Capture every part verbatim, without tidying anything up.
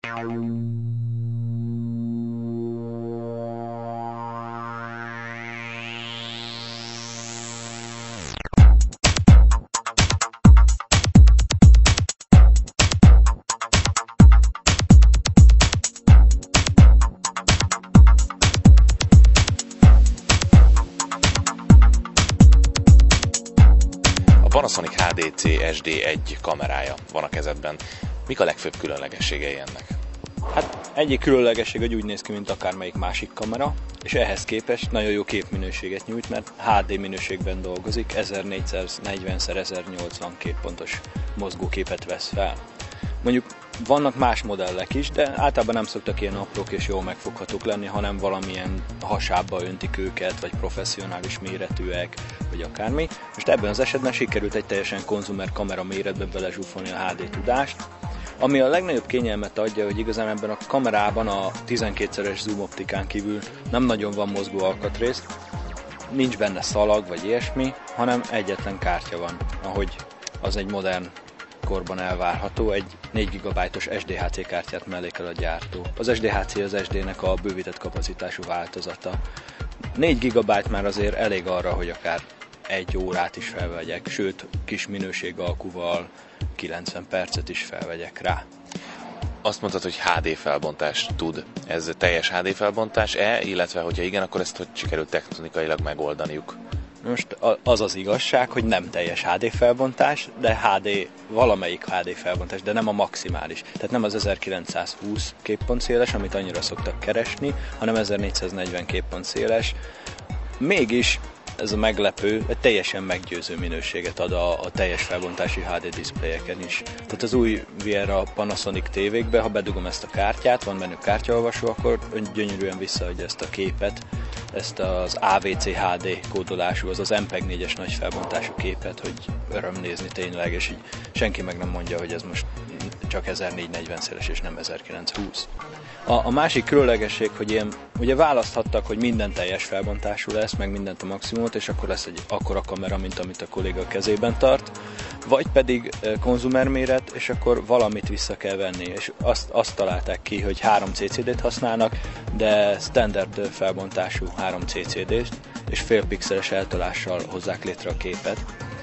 Panasonic há dé cé es dé egy kamerája van a kezedben. Mik a legfőbb különlegességei ennek? Hát egyik különlegesség, hogy úgy néz ki, mint akármelyik másik kamera, és ehhez képest nagyon jó képminőséget nyújt, mert há dé minőségben dolgozik, ezernégyszáznegyven szor ezernyolcvan képpontos mozgóképet vesz fel. Mondjuk vannak más modellek is, de általában nem szoktak ilyen aprók és jól megfoghatók lenni, hanem valamilyen hasábba öntik őket, vagy professzionális méretűek, vagy akármi. Most ebben az esetben sikerült egy teljesen konzumer kamera méretbe belezsúfolni a há dé tudást, ami a legnagyobb kényelmet adja, hogy igazán ebben a kamerában a tizenkétszeres zoom optikán kívül nem nagyon van mozgó alkatrész, nincs benne szalag vagy ilyesmi, hanem egyetlen kártya van, ahogy az egy modern korban elvárható, egy négy gigabájtos es dé há cé kártyát mellékel a gyártó. Az es dé há cé az es dé-nek a bővített kapacitású változata. négy gigabájt már azért elég arra, hogy akár egy órát is felvegyek, sőt, kis minőségalkuval kilencven percet is felvegyek rá. Azt mondtad, hogy há dé felbontást tud. Ez teljes há dé felbontás-e, illetve hogyha igen, akkor ezt hogy sikerült technikailag megoldaniuk? Most az az igazság, hogy nem teljes há dé felbontás, de há dé, valamelyik há dé felbontás, de nem a maximális. Tehát nem az ezerkilencszázhúsz képpont széles, amit annyira szoktak keresni, hanem ezernégyszáznegyven képpont széles. Mégis ez a meglepő, egy teljesen meggyőző minőséget ad a, a teljes felbontású há dé diszpléjeken is. Tehát az új Viera Panasonic tévékbe, ha bedugom ezt a kártyát, van bennük kártyaolvasó, akkor gyönyörűen visszaadja ezt a képet, ezt az á vé cé há dé kódolású, az az em peg négyes nagy felbontású képet, hogy öröm nézni tényleg, és így senki meg nem mondja, hogy ez most csak ezernégyszáznegyven széles és nem ezerkilencszázhúsz. A, a másik különlegesség, hogy ilyen, ugye választhattak, hogy minden teljes felbontású lesz, meg mindent a maximumot, és akkor lesz egy akkora kamera, mint amit a kolléga a kezében tart, vagy pedig konzumerméret, és akkor valamit vissza kell venni, és azt, azt találták ki, hogy három cé cé dét használnak, de standard felbontású három cé cé dét, és fél pixeles eltolással hozzák létre a képet.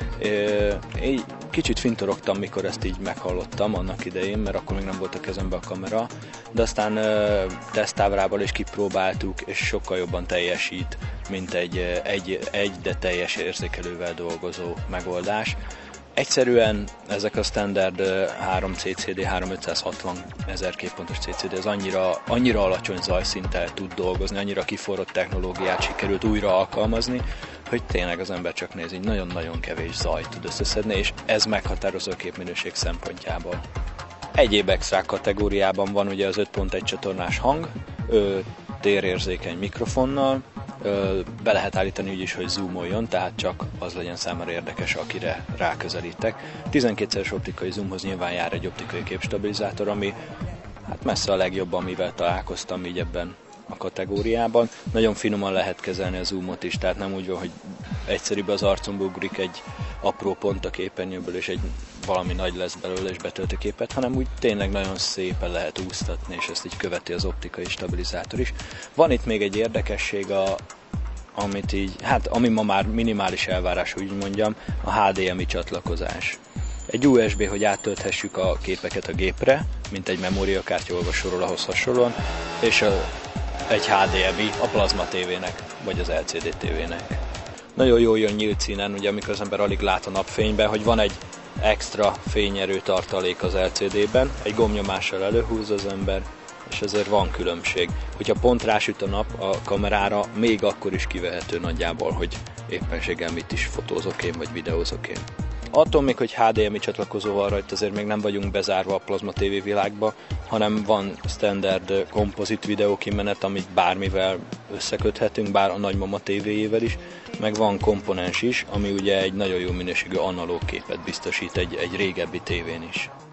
Én kicsit fintorogtam, mikor ezt így meghallottam annak idején, mert akkor még nem volt a kezemben a kamera, de aztán tesztábrával is kipróbáltuk, és sokkal jobban teljesít, mint egy, egy, egy de teljes érzékelővel dolgozó megoldás. Egyszerűen ezek a standard három cé cé dé, háromszáz-ötszázhatvan ezer képpontos cé cé dé, ez annyira, annyira alacsony zajszinttel tud dolgozni, annyira kiforrott technológiát sikerült újra alkalmazni, hogy tényleg az ember csak néz, így nagyon-nagyon kevés zajt tud összeszedni, és ez meghatározó a képminőség szempontjából. Egyéb extrák kategóriában van ugye az öt pont egy csatornás hang, ö, térérzékeny mikrofonnal, ö, be lehet állítani úgy is, hogy zoomoljon, tehát csak az legyen számára érdekes, akire ráközelítek. tizenkétszeres optikai zoomhoz nyilván jár egy optikai képstabilizátor, ami hát messze a legjobb, amivel találkoztam így ebben a kategóriában. Nagyon finoman lehet kezelni a zoomot is, tehát nem úgy van, hogy egyszerűbb az arcomba ugrik egy apró pont a képernyőből, és egy valami nagy lesz belőle, és betölti képet, hanem úgy tényleg nagyon szépen lehet úsztatni, és ezt így követi az optikai stabilizátor is. Van itt még egy érdekesség, a, amit így, hát ami ma már minimális elvárás, úgy mondjam, a há dé em i csatlakozás. Egy u es bé, hogy áttölthessük a képeket a gépre, mint egy memóriakártya olvasóról ahhoz hasonlóan, és a, egy há dé em i a plazma tévének, vagy az el cé dé tévének. Nagyon jól jön nyílt színen, ugye amikor az ember alig lát a napfényben, hogy van egy extra fényerő tartalék az el cé dében, egy gombnyomással előhúz az ember, és ezért van különbség. Hogyha pont rásüt a nap a kamerára, még akkor is kivehető nagyjából, hogy éppenséggel mit is fotózok én, vagy videózok én. Attól még, hogy há dé em i csatlakozó van rajta, azért még nem vagyunk bezárva a plazma tévé világba, hanem van standard kompozit videó kimenet, amit bármivel összeköthetünk, bár a nagymama tévéjével is, meg van komponens is, ami ugye egy nagyon jó minőségű analóg képet biztosít egy, egy régebbi tévén is.